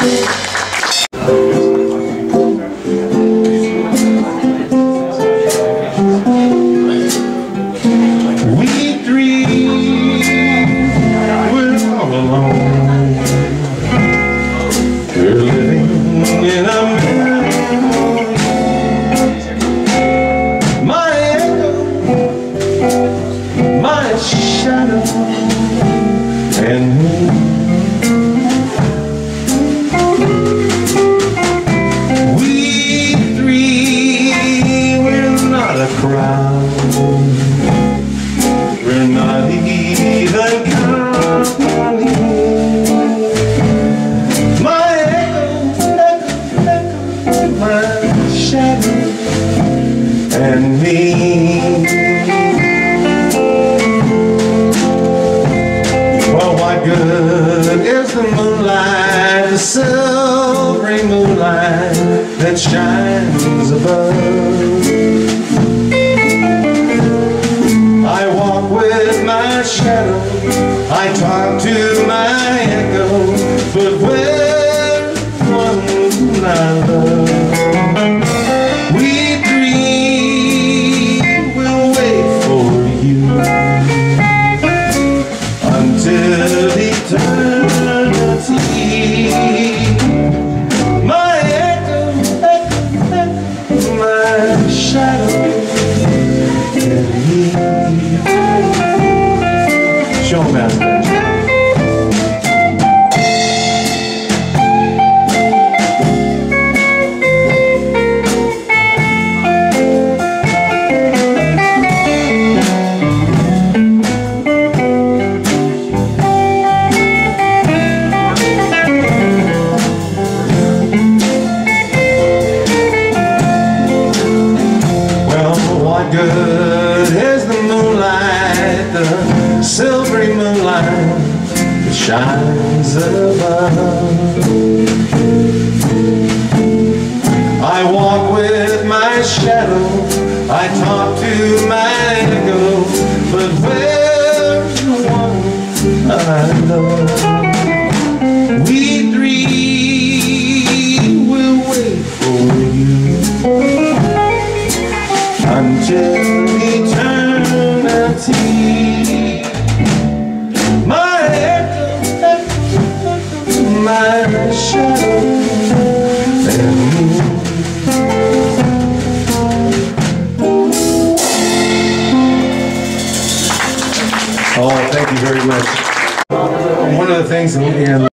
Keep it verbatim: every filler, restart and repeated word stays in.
We're not even company. My echo, echo, echo, my shadow and me. Well, what good is the moonlight, the silvery moonlight that shines above? Shadow, I talk to my echo, but where's one I love? We three will wait for you until eternity. My echo, echo, echo, my shadow and me. Show them out there. Well, what good is the moonlight, the silvery moonlight that shines above? I walk with my shadow, I talk to my echo, but where's the one I love? We three will wait for you until eternity. My shadow and me. Oh, thank you very much. One of the things in